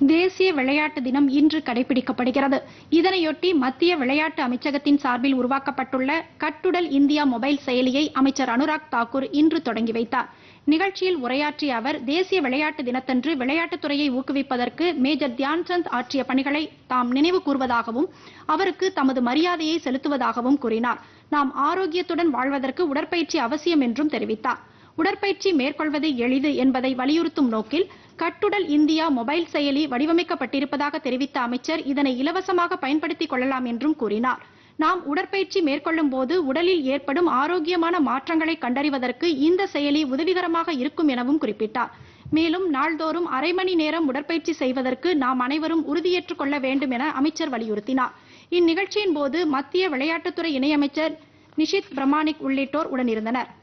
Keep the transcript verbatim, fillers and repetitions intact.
தேசிய விளையாட்டு தினம் இன்று கடைபிடிக்கப்படுகிறது. இதனையொட்டி மத்திய விளையாட்டு அமைச்சகத்தின் சார்பில் உருவாக்கப்பட்டுள்ள கட்டுடல் இந்தியா மொபைல் செயலியை அமைச்சர் அனுராக் தாக்கூர் இன்று தொடங்கி வைத்தார். நிகழ்ச்சியில் உரையாற்றிய அவர், தேசிய விளையாட்டு தினத்தன்று விளையாட்டுத்துறையை ஊக்குவிப்பதற்கு மேஜர் தியான்சந்த் ஆற்றிய பணிகளை தாம் நினைவு கூர்வதாகவும் அவருக்கு தமது மரியாதையை செலுத்துவதாகவும் கூறினார். நாம் ஆரோக்கியத்துடன் வாழ்வதற்கு உடற்பயிற்சி அவசியம் என்றும் தெரிவித்தார். உடற்பயிற்சி மேற்கொள்வது எளிது என்பதை வலியுறுத்தும் நோக்கில் கட்டுடல் இந்தியா மொபைல் செயலி வடிவமைக்கப்பட்டிருப்பதாக தெரிவித்த அமைச்சர், இதனை இலவசமாக பயன்படுத்திக் கொள்ளலாம் என்றும் கூறினார். நாம் உடற்பயிற்சி மேற்கொள்ளும் போது உடலில் ஏற்படும் ஆரோக்கியமான மாற்றங்களை கண்டறிவதற்கு இந்த செயலி உதவிகரமாக இருக்கும் எனவும் குறிப்பிட்டார். மேலும் நாள்தோறும் அரை மணி நேரம் உடற்பயிற்சி செய்வதற்கு நாம் அனைவரும் உறுதியேற்றுக் கொள்ள வேண்டும் என அமைச்சர் வலியுறுத்தினார். இந்நிகழ்ச்சியின் போது மத்திய விளையாட்டுத்துறை இணையமைச்சர் நிஷித் பிரமாணிக் உள்ளிட்டோர் உடனிருந்தனர்.